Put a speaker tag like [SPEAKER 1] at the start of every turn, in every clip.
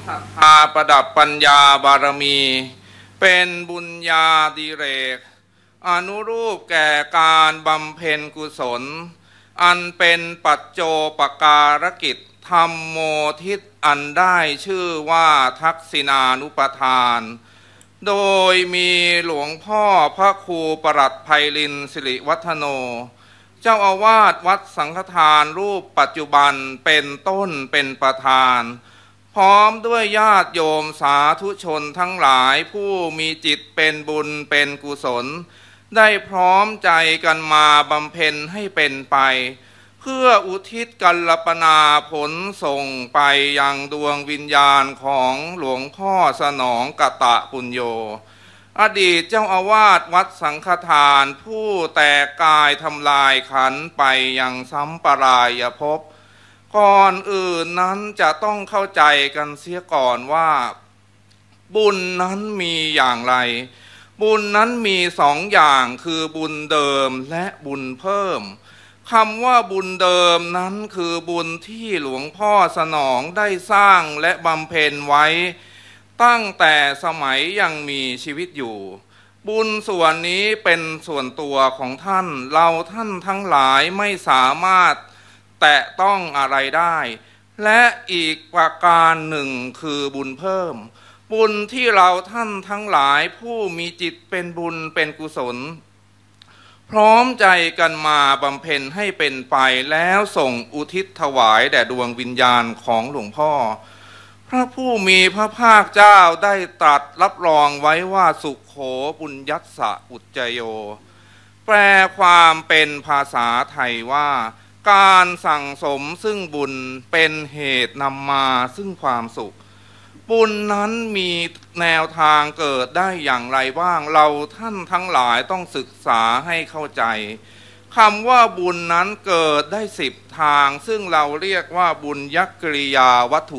[SPEAKER 1] ศรัทธาประดับปัญญาบารมีเป็นบุญญาดิเรกอนุรูปแก่การบำเพ็ญกุศลอันเป็นปัจโจปการกิจธรรมโมทิศอันได้ชื่อว่าทักษิณานุปทานโดยมีหลวงพ่อพระครูปรัตไพลินสิริวัฒโนเจ้าอาวาสวัดสังฆทานรูปปัจจุบันเป็นต้นเป็นประธานพร้อมด้วยญาติโยมสาธุชนทั้งหลายผู้มีจิตเป็นบุญเป็นกุศลได้พร้อมใจกันมาบำเพ็ญให้เป็นไปเพื่ออุทิศกัลปนาผลส่งไปยังดวงวิญญาณของหลวงพ่อสนองกตะปุญโญอดีตเจ้าอาวาสวัดสังฆทานผู้แตกกายทำลายขันไปยังสัมปรายภพก่อนอื่นนั้นจะต้องเข้าใจกันเสียก่อนว่าบุญนั้นมีอย่างไรบุญนั้นมีสองอย่างคือบุญเดิมและบุญเพิ่มคำว่าบุญเดิมนั้นคือบุญที่หลวงพ่อสนองได้สร้างและบำเพ็ญไว้ตั้งแต่สมัยยังมีชีวิตอยู่บุญส่วนนี้เป็นส่วนตัวของท่านเราท่านทั้งหลายไม่สามารถแตะต้องอะไรได้และอีกประการหนึ่งคือบุญเพิ่มบุญที่เราท่านทั้งหลายผู้มีจิตเป็นบุญเป็นกุศลพร้อมใจกันมาบำเพ็ญให้เป็นไปแล้วส่งอุทิศถวายแด่ดวงวิญญาณของหลวงพ่อพระผู้มีพระภาคเจ้าได้ตรัสรับรองไว้ว่าสุขโขปุญญัสสะอุจจโยแปลความเป็นภาษาไทยว่าการสั่งสมซึ่งบุญเป็นเหตุนำมาซึ่งความสุขบุญนั้นมีแนวทางเกิดได้อย่างไรบ้างเราท่านทั้งหลายต้องศึกษาให้เข้าใจคำว่าบุญนั้นเกิดได้10ทางซึ่งเราเรียกว่าบุญยักกิริยาวัตถุ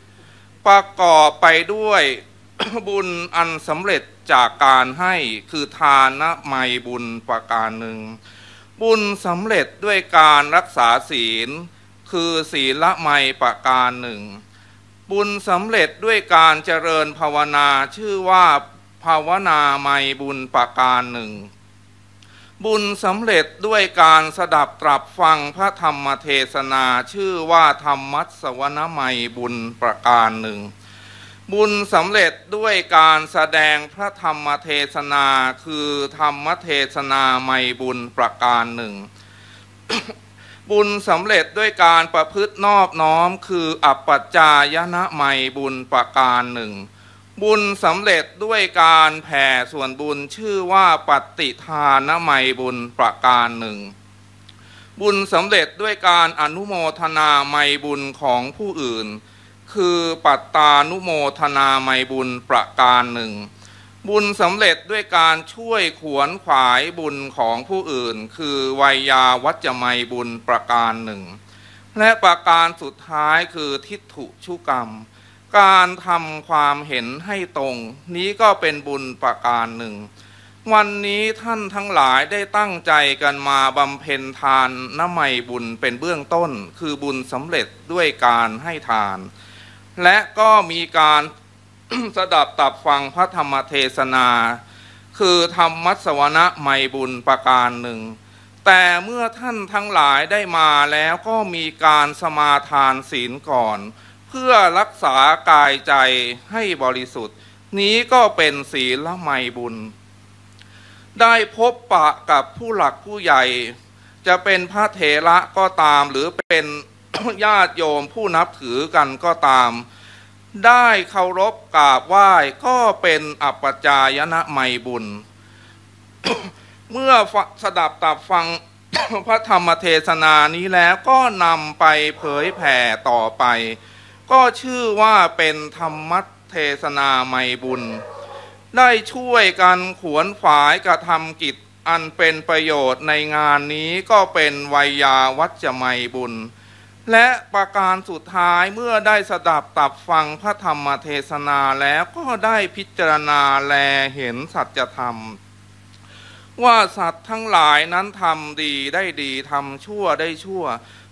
[SPEAKER 1] 10ประกอบไปด้วย บุญอันสำเร็จจากการให้คือทานไมยบุญประการหนึ่งบุญสำเร็จด้วยการรักษาศีลคือศีลไมยประการหนึ่งบุญสำเร็จด้วยการเจริญภาวนาชื่อว่าภาวนาไมยบุญประการหนึ่งบุญสำเร็จด้วยการสดับตรับฟังพระธรรมเทศนาชื่อว่าธรรมัสวนไมยบุญประการหนึ่งบุญสำเร็จด้วยการแสดงพระธรรมเทศนาคือธรรมเทศนาไมยบุญประการหนึ่ง บุญสำเร็จด้วยการประพฤตินอบน้อมคืออัปปัจจายนะไมยบุญประการหนึ่งบุญสำเร็จด้วยการแผ่ส่วนบุญชื่อว่าปฏิทานไมยบุญประการหนึ่งบุญสำเร็จด้วยการอนุโมทนาไมยบุญของผู้อื่นคือปัตตานุโมทนาไมยบุญประการหนึ่งบุญสำเร็จด้วยการช่วยขวนขวายบุญของผู้อื่นคือไวยาวัจจะไมยบุญประการหนึ่งและประการสุดท้ายคือทิฏฐุชุกรรมการทำความเห็นให้ตรงนี้ก็เป็นบุญประการหนึ่งวันนี้ท่านทั้งหลายได้ตั้งใจกันมาบำเพ็ญทานน้ำไมยบุญเป็นเบื้องต้นคือบุญสำเร็จด้วยการให้ทานและก็มีการ สดับตับฟังพระธรรมเทศนาคือธรรมัสวนะไมยบุญประการหนึ่งแต่เมื่อท่านทั้งหลายได้มาแล้วก็มีการสมาทานศีลก่อนเพื่อรักษากายใจให้บริสุทธิ์นี้ก็เป็นศีลไมยบุญได้พบปะกับผู้หลักผู้ใหญ่จะเป็นพระเถระก็ตามหรือเป็น ญาติโยมผู้นับถือกันก็ตามได้เคารพกราบไหว้ก็เป็นอัปปัจจายนะไมยบุญ เมื่อสดับตับฟัง พระธรรมเทศนานี้แล้วก็นำไปเผยแผ่ต่อไปก็ชื่อว่าเป็นธรรมเทศนาไมยบุญได้ช่วยกันขวนขวายกระทำกิจอันเป็นประโยชน์ในงานนี้ก็เป็นไวยาวัจจะไมยบุญและประการสุดท้ายเมื่อได้สดับตับฟังพระธรรมเทศนาแล้วก็ได้พิจารณาแลเห็นสัจธรรมว่าสัตว์ทั้งหลายนั้นทำดีได้ดีทำชั่วได้ชั่ว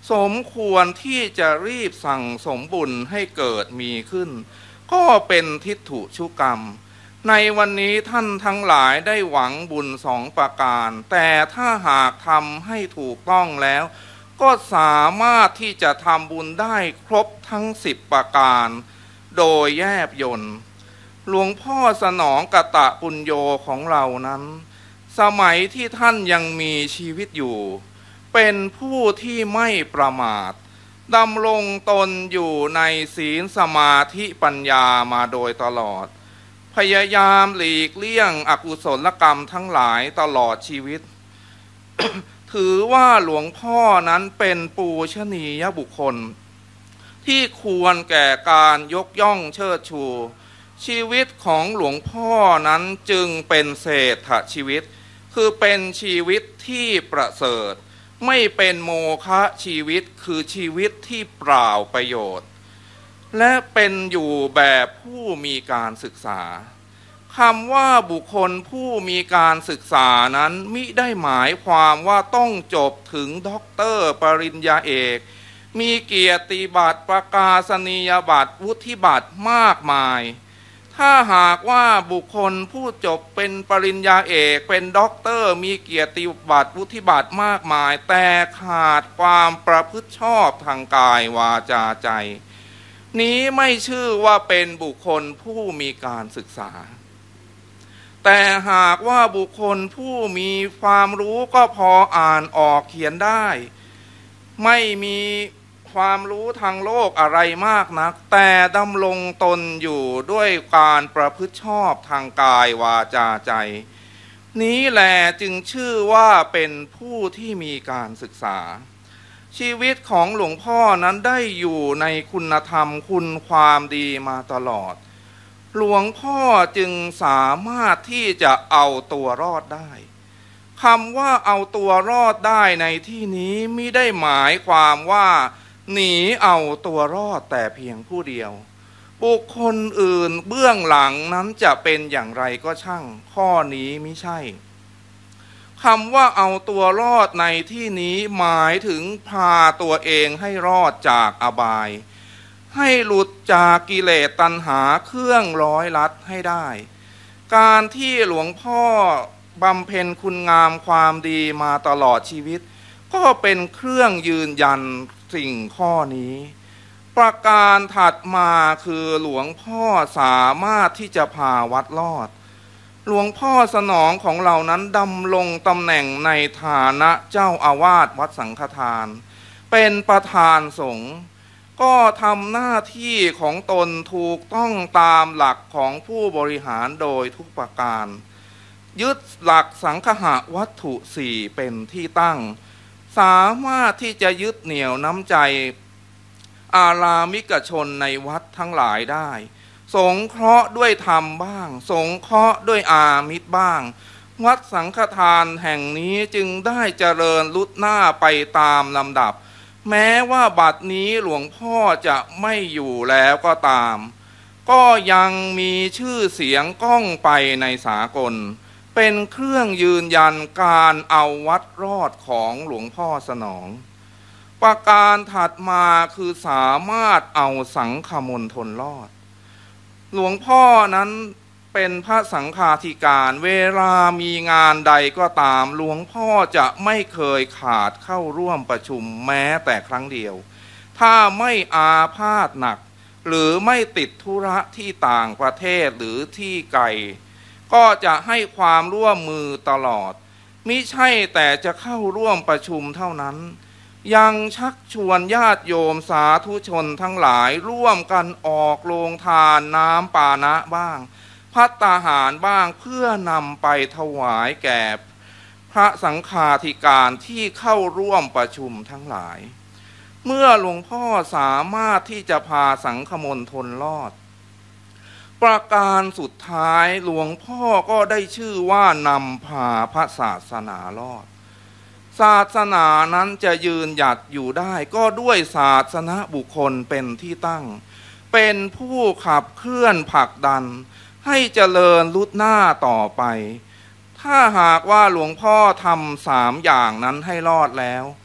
[SPEAKER 1] สมควรที่จะรีบสั่งสมบุญให้เกิดมีขึ้นก็เป็นทิฏฐุชุกรรมในวันนี้ท่านทั้งหลายได้หวังบุญ2 ประการแต่ถ้าหากทำให้ถูกต้องแล้วก็สามารถที่จะทำบุญได้ครบทั้ง10 ประการโดยแยบยลหลวงพ่อสนองกตปุญโญของเรานั้นสมัยที่ท่านยังมีชีวิตอยู่เป็นผู้ที่ไม่ประมาทดำรงตนอยู่ในศีลสมาธิปัญญามาโดยตลอดพยายามหลีกเลี่ยงอกุศลกรรมทั้งหลายตลอดชีวิต ถือว่าหลวงพ่อนั้นเป็นปูชนียบุคคลที่ควรแก่การยกย่องเชิดชูชีวิตของหลวงพ่อนั้นจึงเป็นเศรษฐชีวิตคือเป็นชีวิตที่ประเสริฐไม่เป็นโมฆะชีวิตคือชีวิตที่เปล่าประโยชน์และเป็นอยู่แบบผู้มีการศึกษาคำว่าบุคคลผู้มีการศึกษานั้นมิได้หมายความว่าต้องจบถึงด็อกเตอร์ปริญญาเอกมีเกียรติบัตรประกาศนียบัตรวุฒิบัตรมากมายถ้าหากว่าบุคคลผู้จบเป็นปริญญาเอกเป็นด็อกเตอร์มีเกียรติบัตรวุฒิบัตรมากมายแต่ขาดความประพฤติชอบทางกายวาจาใจนี้ไม่ชื่อว่าเป็นบุคคลผู้มีการศึกษาแต่หากว่าบุคคลผู้มีความรู้ก็พออ่านออกเขียนได้ไม่มีความรู้ทางโลกอะไรมากนักแต่ดำรงตนอยู่ด้วยการประพฤติชอบทางกายวาจาใจนี้แหละจึงชื่อว่าเป็นผู้ที่มีการศึกษาชีวิตของหลวงพ่อนั้นได้อยู่ในคุณธรรมคุณความดีมาตลอดหลวงพ่อจึงสามารถที่จะเอาตัวรอดได้คำว่าเอาตัวรอดได้ในที่นี้มิได้หมายความว่าหนีเอาตัวรอดแต่เพียงผู้เดียวบุคคลอื่นเบื้องหลังนั้นจะเป็นอย่างไรก็ช่างข้อนี้มิใช่คำว่าเอาตัวรอดในที่นี้หมายถึงพาตัวเองให้รอดจากอบายให้หลุดจากกิเลสตัณหาเครื่องร้อยลัดให้ได้การที่หลวงพ่อบำเพ็ญคุณงามความดีมาตลอดชีวิตก็เป็นเครื่องยืนยันสิ่งข้อนี้ประการถัดมาคือหลวงพ่อสามารถที่จะพาวัดรอดหลวงพ่อสนองของเรานั้นดำรงตำแหน่งในฐานะเจ้าอาวาสวัดสังฆทานเป็นประธานสงฆ์ก็ทำหน้าที่ของตนถูกต้องตามหลักของผู้บริหารโดยทุกประการยึดหลักสังคหวัตถุ4เป็นที่ตั้งสามารถที่จะยึดเหนี่ยวน้ำใจอารามิกชนในวัดทั้งหลายได้สงเคราะห์ด้วยธรรมบ้างสงเคราะห์ด้วยอามิตรบ้างวัดสังฆทานแห่งนี้จึงได้เจริญลุดหน้าไปตามลำดับแม้ว่าบัดนี้หลวงพ่อจะไม่อยู่แล้วก็ตามก็ยังมีชื่อเสียงก้องไปในสากลเป็นเครื่องยืนยันการเอาวัดรอดของหลวงพ่อสนองประการถัดมาคือสามารถเอาสังฆมณฑลรอดหลวงพ่อนั้นเป็นพระสังฆาธิการเวลามีงานใดก็ตามหลวงพ่อจะไม่เคยขาดเข้าร่วมประชุมแม้แต่ครั้งเดียวถ้าไม่อาพาธหนักหรือไม่ติดธุระที่ต่างประเทศหรือที่ไกลก็จะให้ความร่วมมือตลอดมิใช่แต่จะเข้าร่วมประชุมเท่านั้นยังชักชวนญาติโยมสาธุชนทั้งหลายร่วมกันออกโรงทานน้ำปานะบ้างภัตตาหารบ้างเพื่อนำไปถวายแก่พระสังฆาธิการที่เข้าร่วมประชุมทั้งหลายเมื่อหลวงพ่อสามารถที่จะพาสังฆมณฑลรอดประการสุดท้ายหลวงพ่อก็ได้ชื่อว่านำพาพระศาสนารอดศาสนานั้นจะยืนหยัดอยู่ได้ก็ด้วยศาสนบุคคลเป็นที่ตั้งเป็นผู้ขับเคลื่อนผลักดันให้เจริญลุดหน้าต่อไปถ้าหากว่าหลวงพ่อทำ3 อย่างนั้นให้รอดแล้ว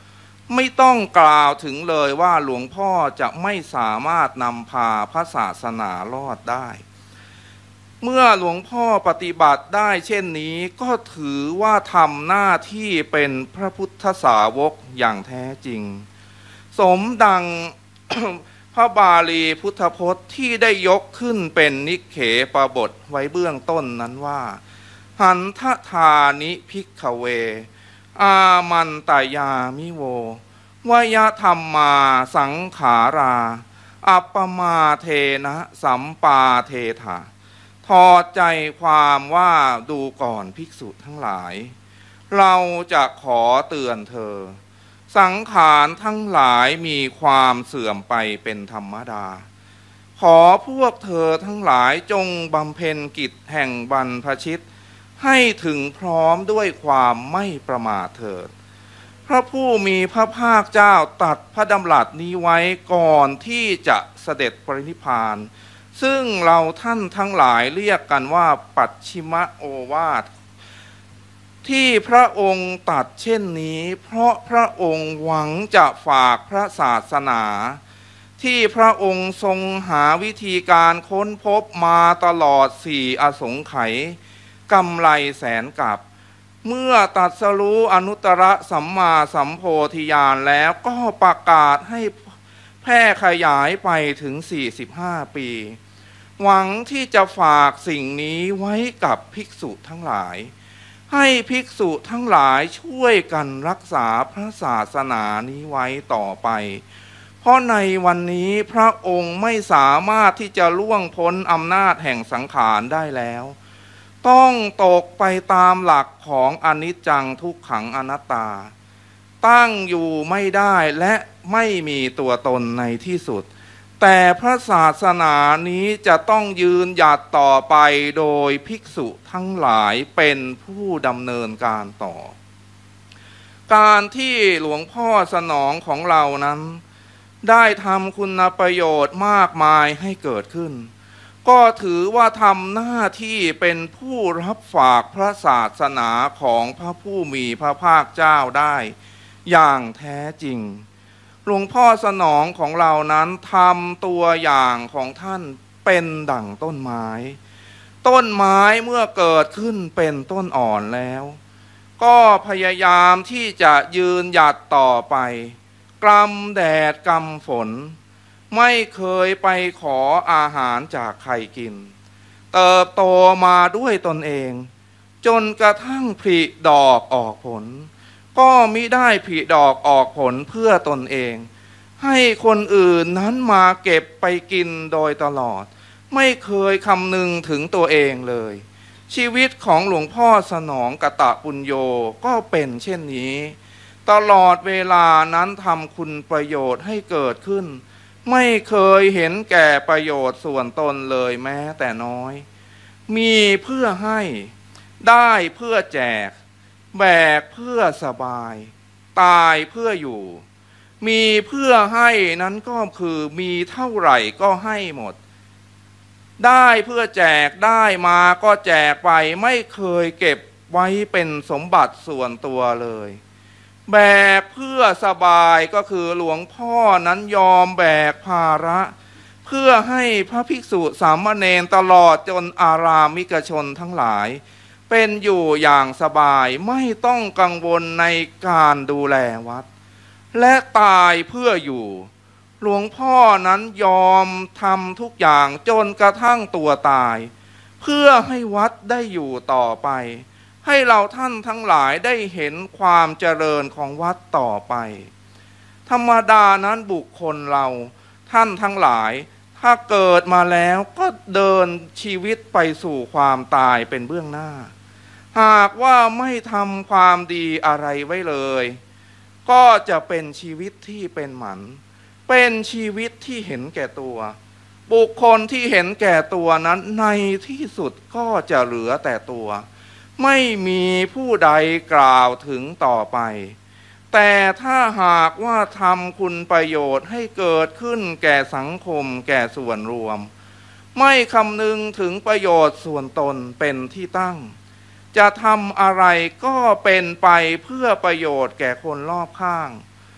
[SPEAKER 1] ไม่ต้องกล่าวถึงเลยว่าหลวงพ่อจะไม่สามารถนำพาพระศาสนารอดได้เมื่อหลวงพ่อปฏิบัติได้เช่นนี้ก็ถือว่าทำหน้าที่เป็นพระพุทธสาวกอย่างแท้จริงสมดัง พระบาลีพุทธพจน์ที่ได้ยกขึ้นเป็นนิเขปบทไว้เบื้องต้นนั้นว่าหันทธานิภิกขเวอามันตายามิโววยธรรมมาสังขาราอัปปมาเทนะสัมปาเทถาถอดใจความว่าดูก่อนภิกษุทั้งหลายเราจะขอเตือนเธอสังขารทั้งหลายมีความเสื่อมไปเป็นธรรมดาขอพวกเธอทั้งหลายจงบำเพ็ญกิจแห่งบรรพชิตให้ถึงพร้อมด้วยความไม่ประมาทเถิดพระผู้มีพระภาคเจ้าตรัสพระดำรัสนี้ไว้ก่อนที่จะเสด็จปรินิพพานซึ่งเราท่านทั้งหลายเรียกกันว่าปัจฉิมโอวาทที่พระองค์ตรัสเช่นนี้เพราะพระองค์หวังจะฝากพระศาสนาที่พระองค์ทรงหาวิธีการค้นพบมาตลอด4 อสงไขยกำไรแสนกับเมื่อตรัสรู้อนุตตรสัมมาสัมโพธิญาณแล้วก็ประกาศให้แพร่ขยายไปถึง45 ปีหวังที่จะฝากสิ่งนี้ไว้กับภิกษุทั้งหลายให้ภิกษุทั้งหลายช่วยกันรักษาพระศาสนานี้ไว้ต่อไปเพราะในวันนี้พระองค์ไม่สามารถที่จะล่วงพ้นอำนาจแห่งสังขารได้แล้วต้องตกไปตามหลักของอนิจจังทุกขังอนัตตาตั้งอยู่ไม่ได้และไม่มีตัวตนในที่สุดแต่พระศาสนานี้จะต้องยืนหยัดต่อไปโดยภิกษุทั้งหลายเป็นผู้ดำเนินการต่อการที่หลวงพ่อสนองของเรานั้นได้ทำคุณประโยชน์มากมายให้เกิดขึ้นก็ถือว่าทำหน้าที่เป็นผู้รับฝากพระศาสนาของพระผู้มีพระภาคเจ้าได้อย่างแท้จริงหลวงพ่อสนองของเรานั้นทำตัวอย่างของท่านเป็นดั่งต้นไม้ต้นไม้เมื่อเกิดขึ้นเป็นต้นอ่อนแล้วก็พยายามที่จะยืนหยัดต่อไปกลำแดดกลำฝนไม่เคยไปขออาหารจากใครกินเติบโตมาด้วยตนเองจนกระทั่งผลิดอกออกผลก็มิได้ผลิดอกออกผลเพื่อตนเองให้คนอื่นนั้นมาเก็บไปกินโดยตลอดไม่เคยคำนึงถึงตัวเองเลยชีวิตของหลวงพ่อสนองกตปุญโญก็เป็นเช่นนี้ตลอดเวลานั้นทำคุณประโยชน์ให้เกิดขึ้นไม่เคยเห็นแก่ประโยชน์ส่วนตนเลยแม้แต่น้อยมีเพื่อให้ได้เพื่อแจกแบกเพื่อสบายตายเพื่ออยู่มีเพื่อให้นั้นก็คือมีเท่าไหร่ก็ให้หมดได้เพื่อแจกได้มาก็แจกไปไม่เคยเก็บไว้เป็นสมบัติส่วนตัวเลยแบกเพื่อสบายก็คือหลวงพ่อนั้นยอมแบกภาระเพื่อให้พระภิกษุสามเณรตลอดจนอารามิกชนทั้งหลายเป็นอยู่อย่างสบายไม่ต้องกังวลในการดูแลวัดและตายเพื่ออยู่หลวงพ่อนั้นยอมทำทุกอย่างจนกระทั่งตัวตายเพื่อให้วัดได้อยู่ต่อไปให้เราท่านทั้งหลายได้เห็นความเจริญของวัดต่อไปธรรมดานั้นบุคคลเราท่านทั้งหลายถ้าเกิดมาแล้วก็เดินชีวิตไปสู่ความตายเป็นเบื้องหน้าหากว่าไม่ทำความดีอะไรไว้เลยก็จะเป็นชีวิตที่เป็นหมันเป็นชีวิตที่เห็นแก่ตัวบุคคลที่เห็นแก่ตัวนั้นในที่สุดก็จะเหลือแต่ตัวไม่มีผู้ใดกล่าวถึงต่อไปแต่ถ้าหากว่าทำคุณประโยชน์ให้เกิดขึ้นแก่สังคมแก่ส่วนรวมไม่คำนึงถึงประโยชน์ส่วนตนเป็นที่ตั้งจะทำอะไรก็เป็นไปเพื่อประโยชน์แก่คนรอบข้าง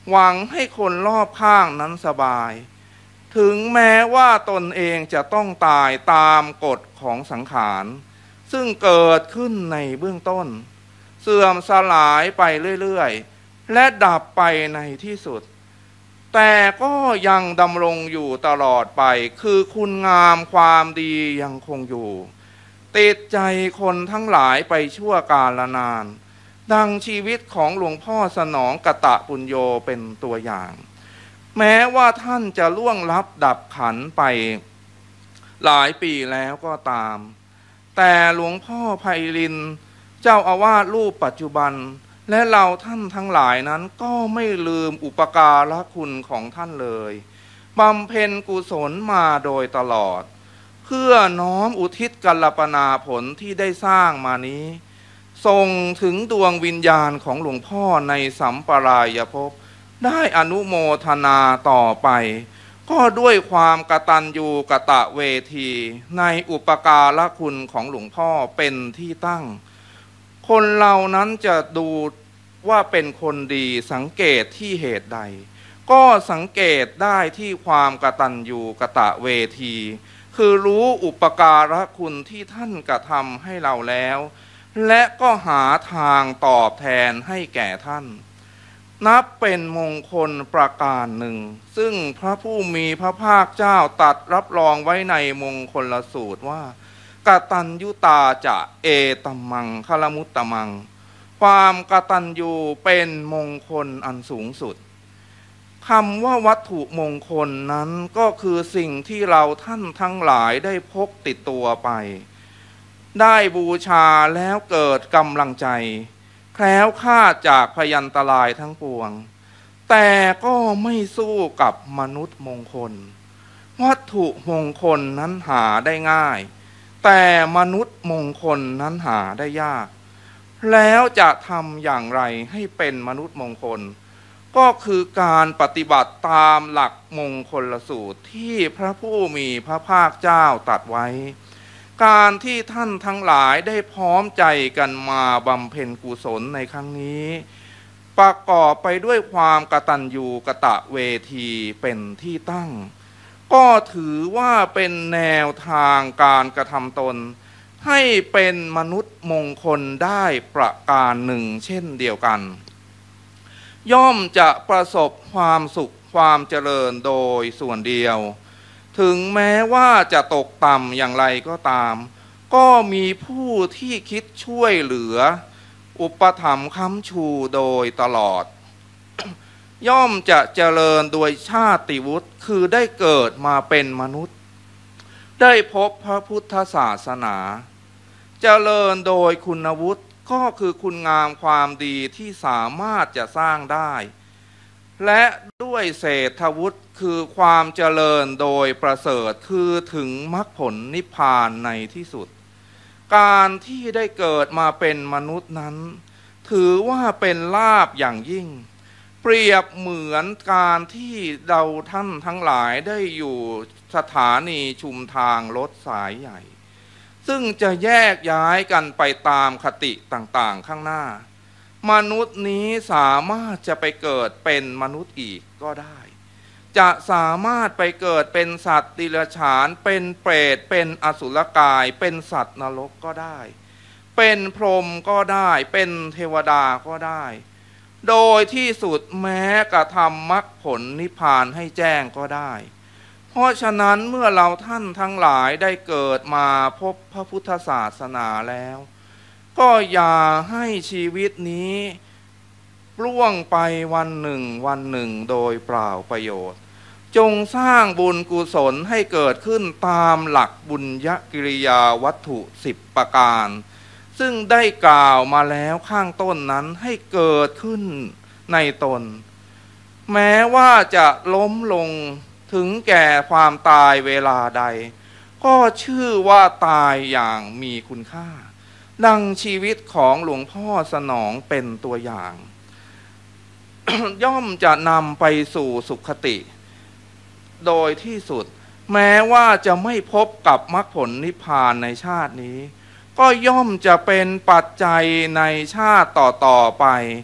[SPEAKER 1] หวังให้คนรอบข้างนั้นสบายถึงแม้ว่าตนเองจะต้องตายตามกฎของสังขารซึ่งเกิดขึ้นในเบื้องต้นเสื่อมสลายไปเรื่อยๆและดับไปในที่สุดแต่ก็ยังดำรงอยู่ตลอดไปคือคุณงามความดียังคงอยู่ติดใจคนทั้งหลายไปชั่วกาลนานดังชีวิตของหลวงพ่อสนองกตปุญโญเป็นตัวอย่างแม้ว่าท่านจะล่วงลับดับขันไปหลายปีแล้วก็ตามแต่หลวงพ่อไพลินเจ้าอาวาสรูปปัจจุบันและเราท่านทั้งหลายนั้นก็ไม่ลืมอุปการะคุณของท่านเลยบำเพ็ญกุศลมาโดยตลอดเพื่อน้อมอุทิศกัลปนาผลที่ได้สร้างมานี้ส่งถึงดวงวิญญาณของหลวงพ่อในสัมปรายภพได้อนุโมทนาต่อไปก็ด้วยความกตัญญูกตเวทีในอุปการะคุณของหลวงพ่อเป็นที่ตั้งคนเรานั้นจะดูว่าเป็นคนดีสังเกตที่เหตุใดก็สังเกตได้ที่ความกตัญญูกตเวทีคือรู้อุปการะคุณที่ท่านกระทำให้เราแล้วและก็หาทางตอบแทนให้แก่ท่านนับเป็นมงคลประการหนึ่งซึ่งพระผู้มีพระภาคเจ้าตรัสรับรองไว้ในมงคลสูตรว่ากตัญญูตาจะเอตัมมังคลมุตตมังความกตัญญูเป็นมงคลอันสูงสุดคำว่าวัตถุมงคลนั้นก็คือสิ่งที่เราท่านทั้งหลายได้พกติดตัวไปได้บูชาแล้วเกิดกำลังใจแคล้วคลาดจากพยันตรายทั้งปวงแต่ก็ไม่สู้กับมนุษย์มงคลวัตถุมงคลนั้นหาได้ง่ายแต่มนุษย์มงคลนั้นหาได้ยากแล้วจะทำอย่างไรให้เป็นมนุษย์มงคลก็คือการปฏิบัติตามหลักมงคลสูตรที่พระผู้มีพระภาคเจ้าตรัสไว้การที่ท่านทั้งหลายได้พร้อมใจกันมาบำเพ็ญกุศลในครั้งนี้ประกอบไปด้วยความกตัญญูกตเวทีเป็นที่ตั้งก็ถือว่าเป็นแนวทางการกระทำตนให้เป็นมนุษย์มงคลได้ประการหนึ่งเช่นเดียวกันย่อมจะประสบความสุขความเจริญโดยส่วนเดียวถึงแม้ว่าจะตกต่ำอย่างไรก็ตามก็มีผู้ที่คิดช่วยเหลืออุปถัมภ์ค้ำชูโดยตลอด ย่อมจะเจริญโดยชาติวุฒิคือได้เกิดมาเป็นมนุษย์ได้พบพระพุทธศาสนาเจริญโดยคุณวุฒิก็คือคุณงามความดีที่สามารถจะสร้างได้และด้วยเศรษฐวุฒิคือความเจริญโดยประเสริฐคือถึงมรรคผลนิพพานในที่สุดการที่ได้เกิดมาเป็นมนุษย์นั้นถือว่าเป็นลาภอย่างยิ่งเปรียบเหมือนการที่เราท่านทั้งหลายได้อยู่สถานีชุมทางรถสายใหญ่ซึ่งจะแยกย้ายกันไปตามคติต่างๆข้างหน้ามนุษย์นี้สามารถจะไปเกิดเป็นมนุษย์อีกก็ได้จะสามารถไปเกิดเป็นสัตว์ดิลฉานเป็นเปรตเป็นอสุรกายเป็นสัตว์นรกก็ได้เป็นพรหมก็ได้เป็นเทวดาก็ได้โดยที่สุดแม้กระทำมรรคผลนิพพานให้แจ้งก็ได้เพราะฉะนั้นเมื่อเราท่านทั้งหลายได้เกิดมาพบพระพุทธศาสนาแล้วก็อย่าให้ชีวิตนี้ล่วงไปวันหนึ่งโดยเปล่าประโยชน์จงสร้างบุญกุศลให้เกิดขึ้นตามหลักบุญญกิริยาวัตถุ10ประการซึ่งได้กล่าวมาแล้วข้างต้นนั้นให้เกิดขึ้นในตนแม้ว่าจะล้มลงถึงแก่ความตายเวลาใดก็ชื่อว่าตายอย่างมีคุณค่าดังชีวิตของหลวงพ่อสนองเป็นตัวอย่าง ย่อมจะนำไปสู่สุขติโดยที่สุดแม้ว่าจะไม่พบกับมรรคผลนิพพานในชาตินี้ก็ย่อมจะเป็นปัจจัยในชาติต่อๆไป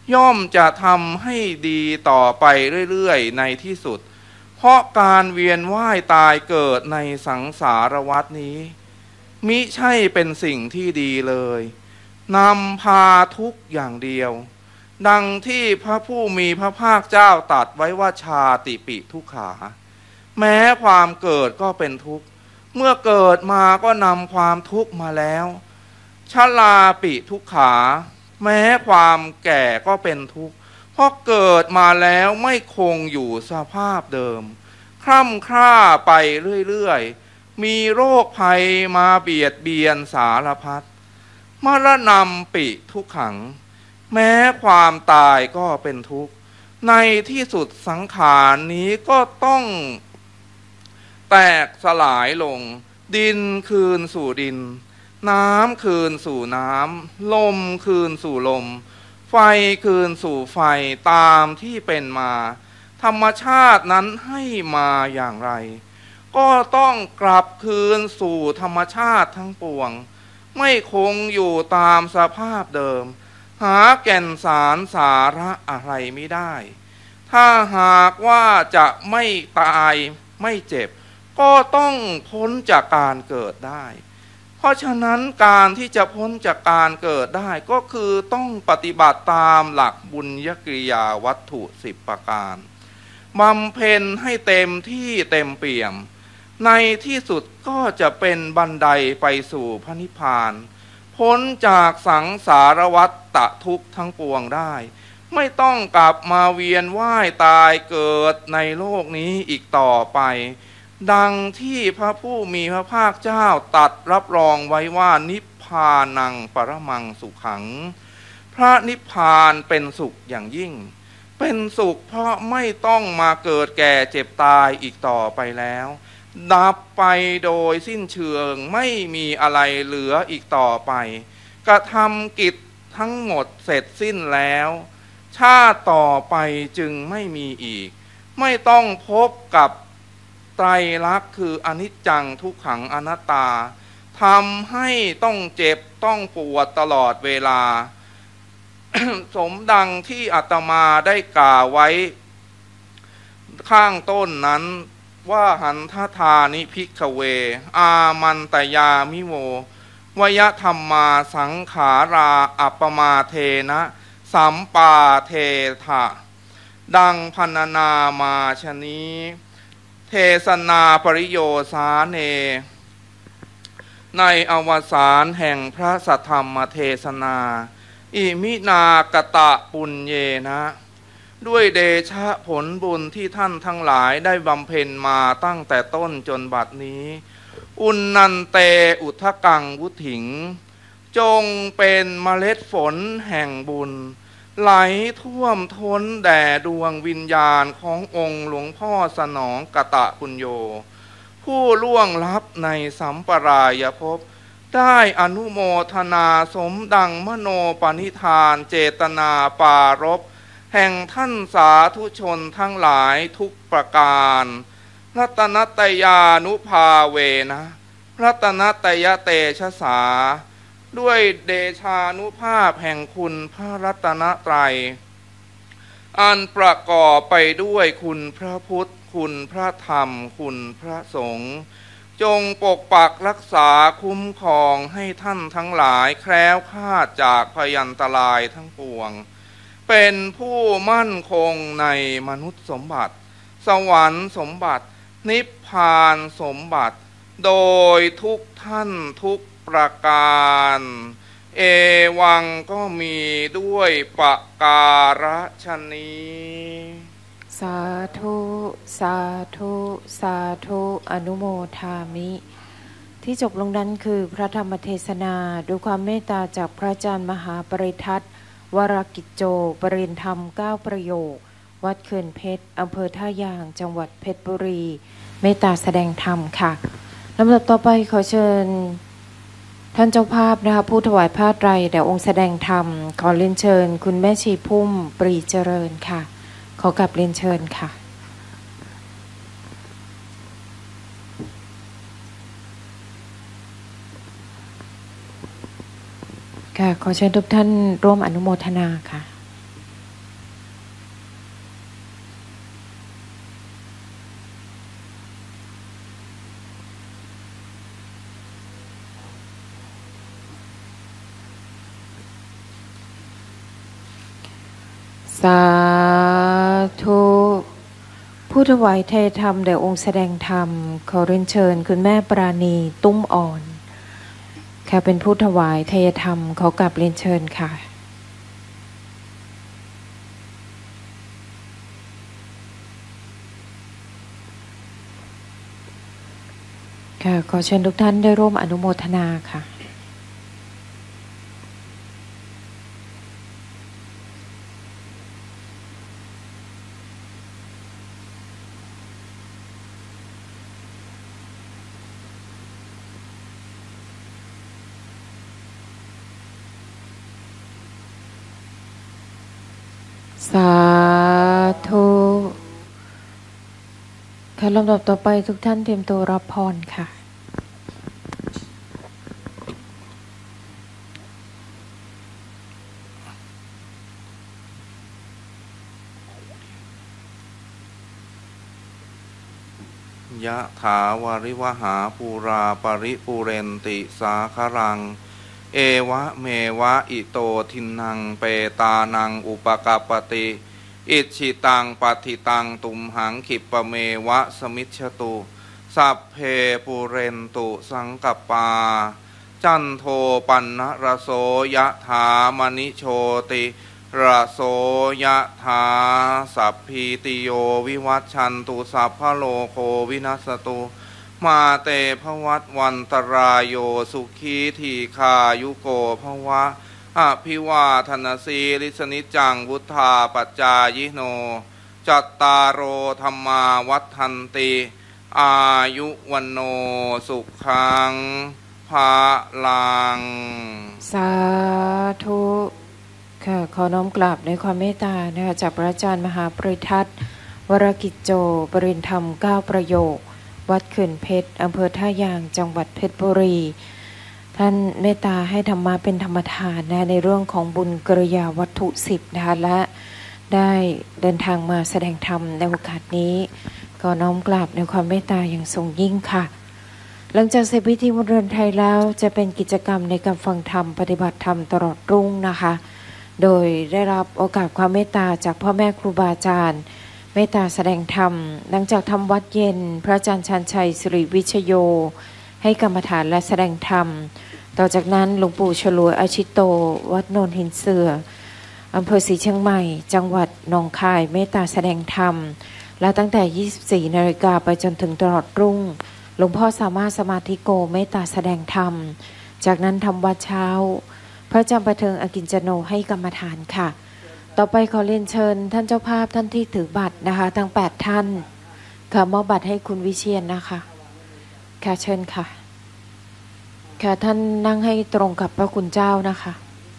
[SPEAKER 1] ย่อมจะทำให้ดีต่อไปเรื่อยๆในที่สุดเพราะการเวียนว่ายตายเกิดในสังสารวัฏนี้มิใช่เป็นสิ่งที่ดีเลยนำพาทุกข์อย่างเดียวดังที่พระผู้มีพระภาคเจ้าตรัสไว้ว่าชาติปิทุกขาแม้ความเกิดก็เป็นทุกข์เมื่อเกิดมาก็นำความทุกข์มาแล้วชราปิทุกขาแม้ความแก่ก็เป็นทุกข์เพราะเกิดมาแล้วไม่คงอยู่สภาพเดิมคร่ำคร่าไปเรื่อยๆมีโรคภัยมาเบียดเบียนสารพัดมรณะปิทุกขังแม้ความตายก็เป็นทุกข์ในที่สุดสังขารนี้ก็ต้องแตกสลายลงดินคืนสู่ดินน้ำคืนสู่น้ำลมคืนสู่ลมไฟคืนสู่ไฟตามที่เป็นมาธรรมชาตินั้นให้มาอย่างไรก็ต้องกลับคืนสู่ธรรมชาติทั้งปวงไม่คงอยู่ตามสภาพเดิมหาแก่นสารสาระอะไรไม่ได้ถ้าหากว่าจะไม่ตายไม่เจ็บก็ต้องพ้นจากการเกิดได้เพราะฉะนั้นการที่จะพ้นจากการเกิดได้ก็คือต้องปฏิบัติตามหลักบุญญกิริยาวัตถุ10ประการบำเพ็ญให้เต็มที่เต็มเปี่ยมในที่สุดก็จะเป็นบันไดไปสู่พระนิพพานพ้นจากสังสารวัฏฏทุกข์ทั้งปวงได้ไม่ต้องกลับมาเวียนว่ายตายเกิดในโลกนี้อีกต่อไปดังที่พระผู้มีพระภาคเจ้าตรัสรับรองไว้ว่านิพพานังปรมังสุขังพระนิพพานเป็นสุขอย่างยิ่งเป็นสุขเพราะไม่ต้องมาเกิดแก่เจ็บตายอีกต่อไปแล้วดับไปโดยสิ้นเชิงไม่มีอะไรเหลืออีกต่อไปกระทำกิจทั้งหมดเสร็จสิ้นแล้วชาติต่อไปจึงไม่มีอีกไม่ต้องพบกับไตรลักษณ์คืออนิจจังทุกขังอนัตตาทำให้ต้องเจ็บต้องปวดตลอดเวลา สมดังที่อาตมาได้กล่าวไว้ข้างต้นนั้นว่าหันทธานิภิกขเวอามันตยามิโววยธรรมมาสังขาราอัปปมาเทนะสัมปาเทถะดังพรรณนามาชนี้เทศนาปริโยสาเนในอวสานแห่งพระสัทธรรมเทศนาอิมินากตะปุญเยนะด้วยเดชะผลบุญที่ท่านทั้งหลายได้บำเพ็ญมาตั้งแต่ต้นจนบัดนี้อุณนันเตอุทกังวุถิงจงเป็นเมล็ดฝนแห่งบุญไหลท่วมท้นแด่ดวงวิญญาณขององค์หลวงพ่อสนองกตะปุญโญผู้ล่วงลับในสัมปรายภพได้อนุโมทนาสมดังมโนปณิธานเจตนาปารภแห่งท่านสาธุชนทั้งหลายทุกประการรัตนตยานุภาเวนะรัตนตยเตชะสาด้วยเดชานุภาพแห่งคุณพระรัตนตรัยอันประกอบไปด้วยคุณพระพุทธคุณพระธรรมคุณพระสงฆ์จงปกปักรักษาคุ้มครองให้ท่านทั้งหลายแคล้วคลาดจากพยันตรายทั้งปวงเป็นผู้มั่นคงในมนุษย์สมบัติสวรรค์สมบัตินิพพานสมบัติโดยทุกท่านทุกประการเอวังก็มีด้วยปการฉนี้
[SPEAKER 2] สาธุสาธุสาธุอนุโมทามิที่จบลงนั้นคือพระธรรมเทศนาด้วยความเมตตาจากพระอาจารย์มหาปริทัศน์วรกิจโจปริญธรรม9ประโยควัดเขื่อนเพชรอำเภอท่ายางจังหวัดเพชรบุรีเมตตาแสดงธรรมค่ะลำดับต่อไปขอเชิญท่านเจ้าภาพนะคะผู้ถวายผ้าไตรแด่องค์แสดงธรรมขอเรียนเชิญคุณแม่ชีพุ่มปรีเจริญค่ะขอกลับเรียนเชิญค่ะค่ะขอเชิญทุกท่านร่วมอนุโมทนาค่ะสาธุผู้ถวายเทธรรมแด่องค์แสดงธรรมขอเรียนเชิญคุณแม่ปราณีตุ้มอ่อนค่ะเป็นผู้ถวายเทธรรมขอกราบเรียนเชิญค่ะค่ะขอเชิญทุกท่านได้ร่วมอนุโมทนาค่ะสาธุค่ะลำดับต่อไปทุกท่านเตรียมตัวรับพรค่ะ
[SPEAKER 1] ยะถาวาริวหาปูราปริปูเรนติสาครังเอวะเมวะอิโตทินังเปตานังอุปกัปปติอิชิตังปัติตังตุมหังขิปะเมวะสมิชฉตุสัพเพปูเรนตุสังกปปาจันโทปันนะระโสยะถามณิโชติระโสยะถาสัพพิติโยวิวัชชันตุสัพพะโลโควินัสตุมาเตภวัตวันตรายโยสุขีทีคายุโกภวะอภิวาทนาสีลิสนิจังวุธาปัจจายิโนจัตตารโอธรรมาวัฏันติอายุวันโนสุขังภาลัง
[SPEAKER 2] สาธุค่ะขอน้อมกราบในความเมตตานะคะจากพระอาจารย์มหาปริทัศน์วรกิจโจปรินธรรม9ประโยควัดเขื่อนเพชรอำเภอท่ายางจังหวัดเพชรบุรีท่านเมตตาให้ธรรมะเป็นธรรมทานนะในเรื่องของบุญกริยาวัตถุ10นะคะและได้เดินทางมาแสดงธรรมในโอกาสนี้ก็น้อมกราบในความเมตตาอย่างทรงยิ่งค่ะหลังจากเสร็จพิธีมนต์เรือนไทยแล้วจะเป็นกิจกรรมในการฟังธรรมปฏิบัติธรรมตลอดรุ่งนะคะโดยได้รับโอกาสความเมตตาจากพ่อแม่ครูบาอาจารย์เมตตาแสดงธรรมหลังจากทำวัดเย็นพระอาจารย์ชันชัยสิริวิชโยให้กรรมฐานและแสดงธรรมต่อจากนั้นหลวงปู่ฉลวยอาชิโตวัดโนนหินเสืออำเภอศรีเชียงใหม่จังหวัดหนองคายเมตตาแสดงธรรมและตั้งแต่24 นาฬิกาไปจนถึงตลอดรุ่งหลวงพ่อสามารถสมาธิโกเมตตาแสดงธรรมจากนั้นทำวัดเช้าพระอาจารย์ประเทิงอกิญจโนให้กรรมฐานค่ะต่อไปขอเรียนเชิญท่านเจ้าภาพท่านที่ถือบัตรนะคะทั้ง8ท่านค่ะมอบบัตรให้คุณวิเชียรนะคะค่ะเชิญค่ะค่ะท่านนั่งให้ตรงกับพระคุณเจ้านะคะ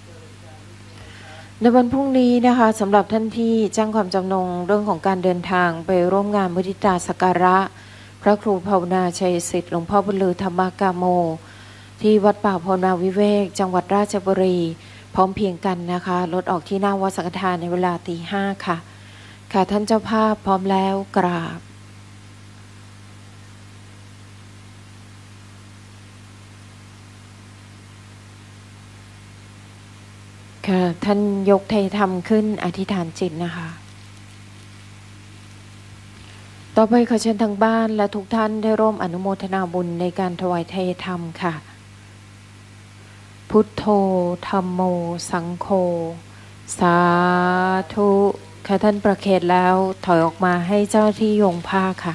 [SPEAKER 2] ในวันพรุ่งนี้นะคะสำหรับท่านที่แจ้งความจำนงเรื่องของการเดินทางไปร่วมงานมุทิตาสักการะพระครูภาวนาชัยสิทธิ์หลวงพ่อบุญลือธรรมกาโมที่วัดป่าภาวนาวิเวกจังหวัดราชบุรีพร้อมเพียงกันนะคะรถออกที่หน้าวัดสังฆทานในเวลาตี 5ค่ะค่ะท่านเจ้าภาพพร้อมแล้วกราบค่ะท่านยกเทธรรมขึ้นอธิษฐานจิตนะคะต่อไปขอเชิญทางบ้านและทุกท่านได้ร่วมอนุโมทนาบุญในการถวายเทธรรมค่ะพุทโธธัมโมสังโฆสาธุค่ะท่านประเคนแล้วถอยออกมาให้เจ้าที่โยงผ้าค่ะ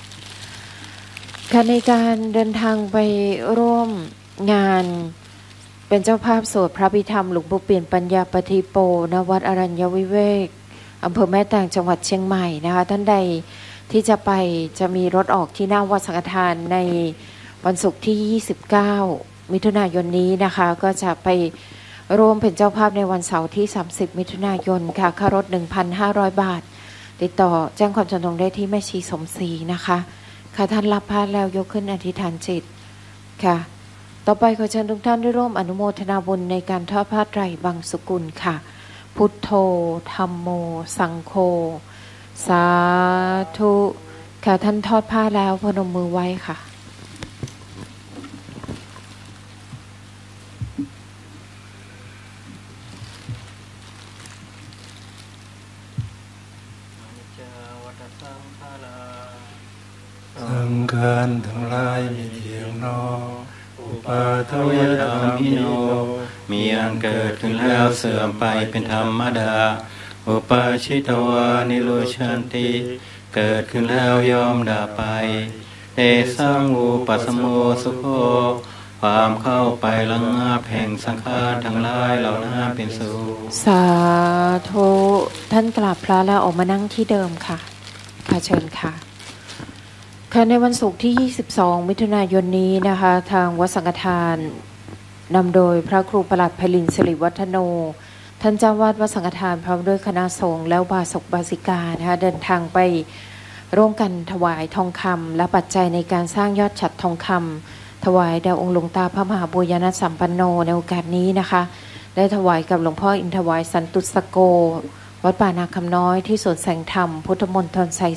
[SPEAKER 2] ค่ะในการเดินทางไปร่วมงานเป็นเจ้าภาพสวดพระพิธรรมหลวงปู่เปลี่ยนปัญญาปฏิโปณวัดอรัญญวิเวกอำเภอแม่แตงจังหวัดเชียงใหม่นะคะท่านใดที่จะไปจะมีรถออกที่หน้าวัดสังฆทานในวันศุกร์ที่29 มิถุนายนนี้นะคะก็จะไปร่วมเป็นเจ้าภาพในวันเสาร์ที่30 มิถุนายนค่ะค่ารถ 1,500 บาทติดต่อแจ้งความจำนงได้ที่แม่ชีสมศรีนะคะค่ะท่านรับผ้าแล้วยกขึ้นอธิษฐานจิตค่ะต่อไปขอเชิญทุกท่านได้ร่วมอนุโมทนาบุญในการทอดผ้าไตรบางสกุลค่ะพุทโธธัมโมสังโฆสาธุค่ะท่านทอดผ้าแล้วพนมมือไว้ค่ะ
[SPEAKER 3] โนอุปาทวยธรรมิโนมีอันเกิดขึ้นแล้วเสื่อมไปเป็นธรรมดาอุปาชิตวานิโรชันติเกิดขึ้นแล้วยอมดับไปเตสังอุปัสสโมสุโขความเข้าไประงับแห่งสังขารทั้งหลายเหล่านั้นเป็นสุข
[SPEAKER 2] สาธุท่านกราบพระแล้วออกมานั่งที่เดิมค่ะค่ะเชิญค่ะในวันศุกร์ที่ 22 มิถุนายนนี้นะคะทางวัดสังฆทานนำโดยพระครูประหลัดไพลินสิริวัฒโนท่านเจ้าวาดวัดสังฆทานพร้อมด้วยคณะสงฆ์แล้วบาศกบาสิกานะคะเดินทางไปร่วมกันถวายทองคำและปัจจัยในการสร้างยอดฉัตรทองคำถวายแด่องค์หลวงตาพระมหาบุญญาณสัมปันโนในโอกาสนี้นะคะได้ถวายกับหลวงพ่ออินทวายสันตุสโกวัดป่านาคำน้อยที่สวนแสงธรรมพุทธมณฑลสาย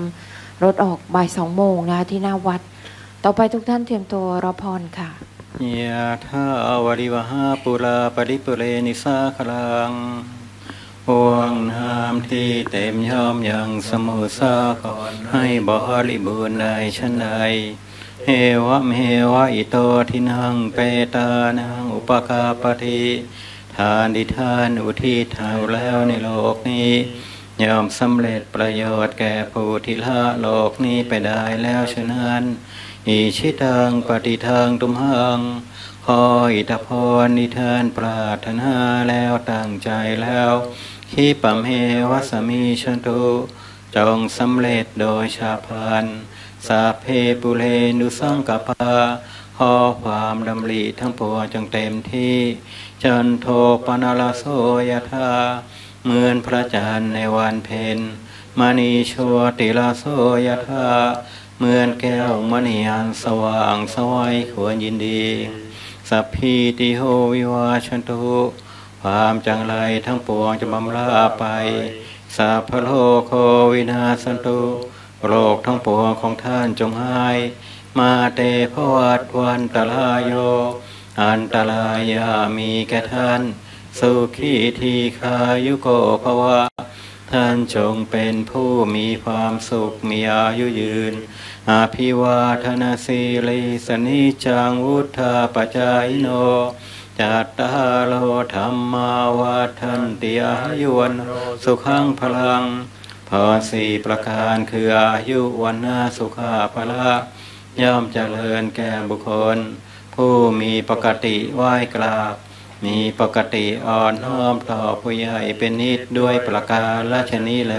[SPEAKER 2] 3รถออกบ่าย 2 โมงนะคะที่หน้าวัดต่อไปทุกท่านเตรียมตัวรับพรค่ะ
[SPEAKER 3] ยะถาวริวหาปุราปริปุเรนิสาคลังห่วงน้ำที่เต็มย่อมยังสมุทรสาครให้บริบูรณ์ได้ชั้นใดเฮวะเมวะอิโตทินังเปตานังอุปกาปฏิทานดิทานอุทิศให้แล้วในโลกนี้ย่อมสำเร็จประโยชน์แก่ผู้ที่ละโลกนี้ไปได้แล้วฉะนั้นอิชิตังปฏิทังตุมหังขออิทธิพรนิทานปรารถนาแล้วตั้งใจแล้วขีปะเมวะสมิชันตุจงสำเร็จโดยชาพลันสัพเพปุเรนุสังกปาขอความดำริทั้งปวงจงเต็มที่จันโทปนลโสยถาเหมือนพระจันทร์ในวันเพ็ญมณีโชติลาโสยถาเหมือนแก้วมณีอันสว่างสวัยควรยินดีสัพพิติโหวิวาชันตุความจังไรทั้งปวงจะบำราไปสัพพโลโควินาสันตุโรคทั้งปวงของท่านจงหายมาเตภวัตวันตรายโยอันตรายามีแก่ท่านสุขีทีขายุโกภวะท่านจงเป็นผู้มีความสุขมีอายุยืนอาภิวาทนาสีลิสนิจังวุธาปจายโนจัตตาโลธรรมาวัฏันติอายุวันสุขังพลังพรสี่ประการคืออายุวันนาสุขาภละย่อมเจริญแก่บุคคลผู้มีปกติไหว้กราบมีปกติอ่อนน้อมต่อผู้ใหญ่เป็นนิดด้วยประการฉนี้แล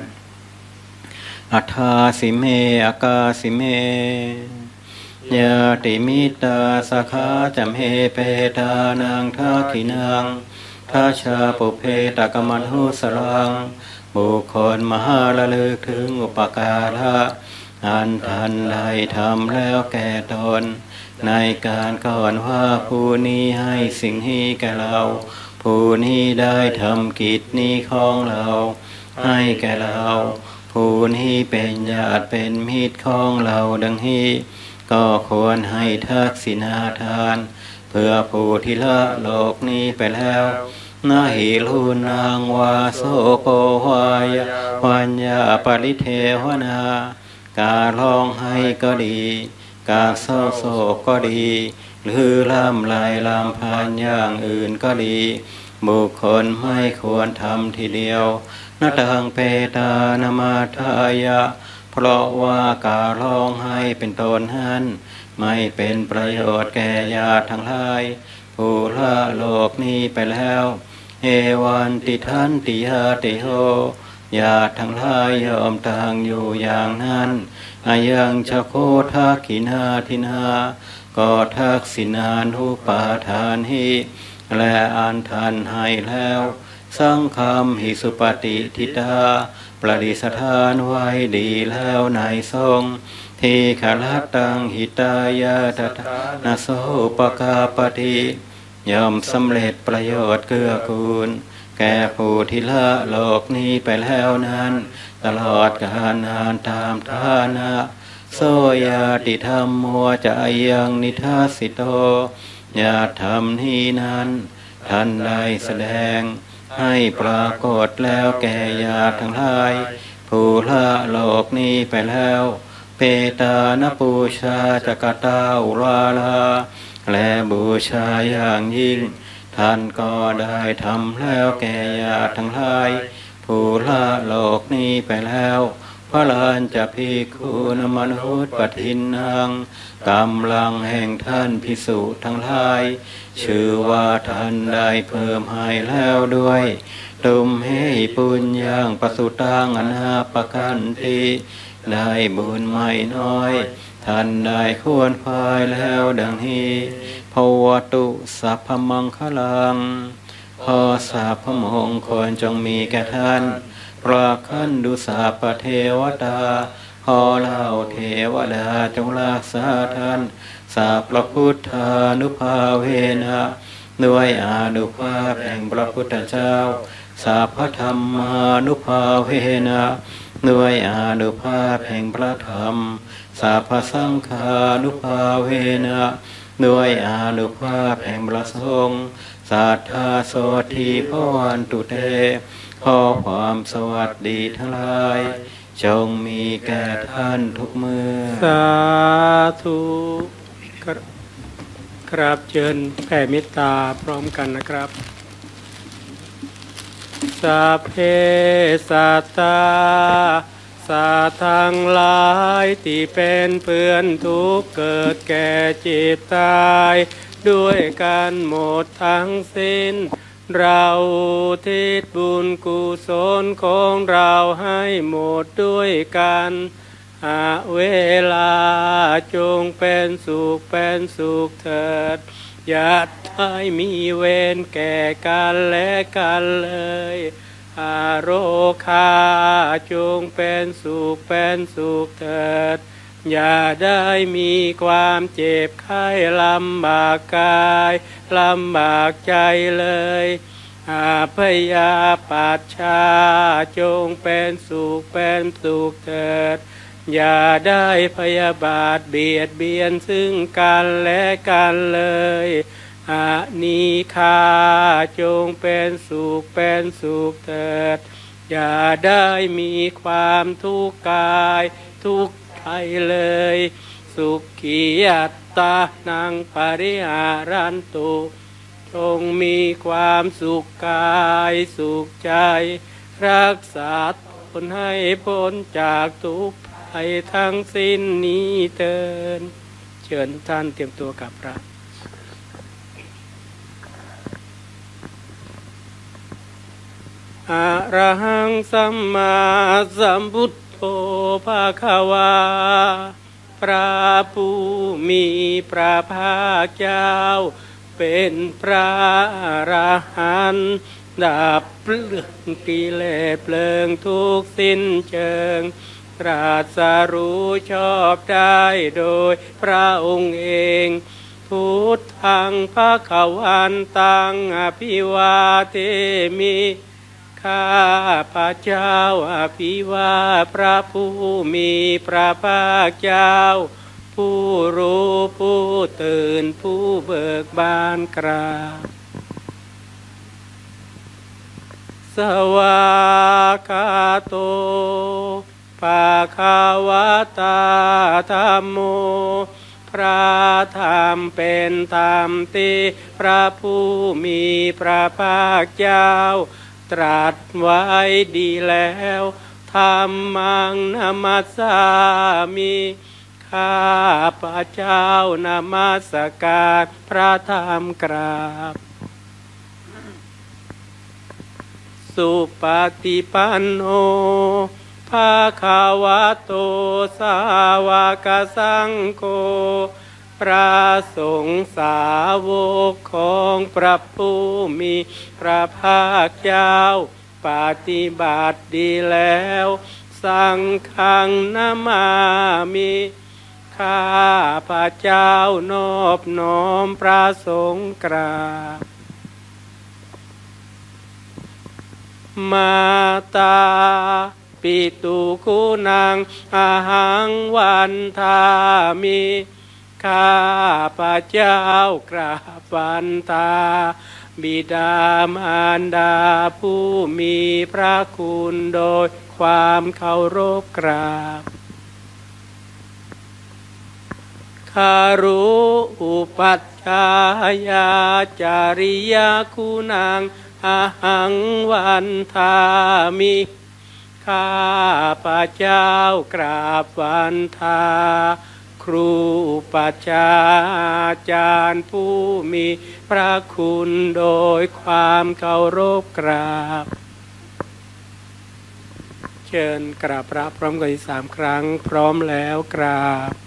[SPEAKER 3] อัฏฐาสิเมอากาสิเมยาติมิตาสาขาจำเฮเปตานังทักขินังทัชาปุเพตกมันหุสรังบุคคลมหาระลึกถึงอุปการะอันทันได้ทำแล้วแก่ตนในการก่อนว่าผู้นี้ให้สิ่งนี้แก่เราผู้นี้ได้ทำกิจนี้ของเราให้แก่เราผู้นี้เป็นญาติเป็นมิตรของเราดังนี้ก็ควรให้ทักษิณาทานเพื่อผู้ที่ละโลกนี้ไปแล้วนาหิรุนางวาโสโกวายวัญญาปริเทวนาการร้องให้ก็ดีการเศร้าโศกก็ดีหรือล่ำลายลำพันอย่างอื่นก็ดีบุคคลไม่ควรทำทีเดียวนาตังเปตานมาทายะเพราะว่าการร้องให้เป็นตนนั้นไม่เป็นประโยชน์แก่ญาติทั้งหลายผู้ละโลกนี้ไปแล้วเอวันติทันติยาติโหญาติทั้งหลายยอมต่างอยู่อย่างนั้นอายังชะโคทักขินาทินาก็ทักษินานุปาทานหิและอันทันให้แล้วสังฆมหิสุปฏิทิตาประดิษฐานไว้ดีแล้วในทรงที่ขลัตังหิตายาตถานาโสปกาปฏิย่อมสำเร็จประโยชน์เกื้อกูลแก่ผู้ที่ละโลกนี้ไปแล้วนั้นตลอดกาลนานตามฐานะโสยาติธรรมโมจะยังนิทัสสิโตญาติธรรมนี้นั้นท่านได้แสดงให้ปรากฏแล้วแก่ญาติทั้งหลายผู้ละโลกนี้ไปแล้วเปตานปูชาจักตาอุราลาและบูชาอย่างยิ่งท่านก็ได้ทำแล้วแก่ญาติทั้งหลายผู้ละโลกนี้ไปแล้วพระลานจะภิกขุนมนุษย์ปทินนางกำลังแห่งท่านภิกษุทั้งหลายชื่อว่าท่านได้เพิ่มให้แล้วด้วยตุมเหปุญญังปสุตังอนาปกันติได้บุญไม่น้อยท่านได้ควรพายแล้วดังนี้ภวตุสัพพมังคลังขอสัพพมงคลจงมีแก่ท่านพระคันดุสัพพเทวตาขอเล่าเทวดาจงรักษาท่านสัพพะพุทธานุภาเวนะด้วยอานุภาพแห่งพระพุทธเจ้าสัพพธรรมานุภาเวนะด้วยอานุภาพแห่งพระธรรมสัพพสังฆานุภาเวนะด้วยอานุภาพแห่งพระสงฆ์สัทธาโสธีพวันตุเตขอความสวัสดีทั้งหลายจงมีแก่ท่านทุกเมื่อ
[SPEAKER 4] สาธุครับเชิญแผ่เมตตาพร้อมกันนะครับสัพเพสัตตาสัตว์ทั้งหลายที่เป็นเพื่อนทุกข์เกิดแก่เจ็บตายด้วยกันหมดทั้งสิ้นเราทิศบุญกุศลของเราให้หมดด้วยกันเวลาจงเป็นสุขเถิดอย่าได้มีเวรแก่กันและกันเลยโรคาจงเป็นสุขเถิดอย่าได้มีความเจ็บไข้ลำบากกายลำบากใจเลยพยาปัชชาจงเป็นสุขเถิดอย่าได้พยาบาทเบียดเบียนซึ่งกันและกันเลยนิฆาจงเป็นสุขเถิดอย่าได้มีความทุกข์กายทุกข์ใจเลยสุขีอัตตานังปริหารันตุจงมีความสุขกายสุขใจรักษาตนให้พ้นจากทุกข์ภัยทั้งสิ้นนี้เถิดเชิญท่านเตรียมตัวกับพระอะระหังสัมมาสัมพุทโธภะคะวาพระผู้มีพระภาคเจ้าเป็นพระอรหันต์ดับเพลิงกิเลสเพลิงทุกสิ้นเชิงตรัสรู้ชอบได้โดยพระองค์เองพุทธังภคะวันตังอภิวาเทมิข้าพระเจ้าอภิวาพระผู้มีพระภาคเจ้าผู้รู้ผู้ตื่นผู้เบิกบานกราบสวากาโตภะคะวะตาธัมโมพระธรรมเป็นธรรมที่พระผู้มีพระภาคเจ้าตรัสไว้ดีแล้วธัมมังนามัสสามิข้าพระเจ้านมัสการพระธรรมกราบสุปฏิปันโนภะคะวะโตสาวกสังโฆพระสงฆ์สาวกของพระผู้มีพระภาคเจ้าปฏิบัติดีแล้วสังฆังนามามิข้าพระเจ้านอบน้อมพระสงฆ์กราบมาตาปิตุกุนังอาหังวันทามิข้าพระเจ้ากราบวันทาบิดามารดาผู้มีพระคุณโดยความเคารพกราบารุอุปัชฌายาจาริยาคุณังอาหังวันทามิข้าพระเจ้ากราบวันทาครูอุปัชฌาจารย์ผู้มีพระคุณโดยความเคารพกราบเชิญกราบพระพร้อมกัน3 ครั้งพร้อมแล้วกราบ